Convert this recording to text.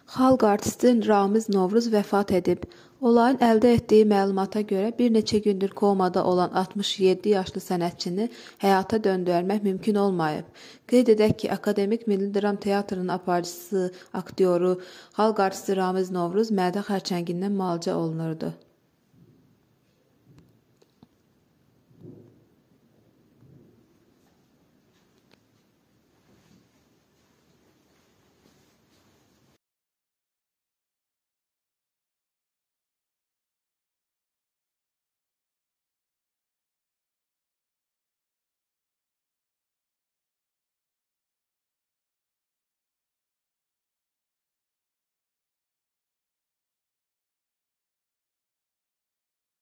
Xalq artisti Ramiz Novruz vəfat edib. Olayın əldə etdiyi məlumata görə bir neçə gündür komada olan 67 yaşlı sənətçini həyata döndərmək mümkün olmayıb. Qeyd edək ki, Akademik Milli Dram Teatrının aparıcısı, aktyoru, xalq artisti Ramiz Novruz mədə xərçəngindən müalicə olunurdu.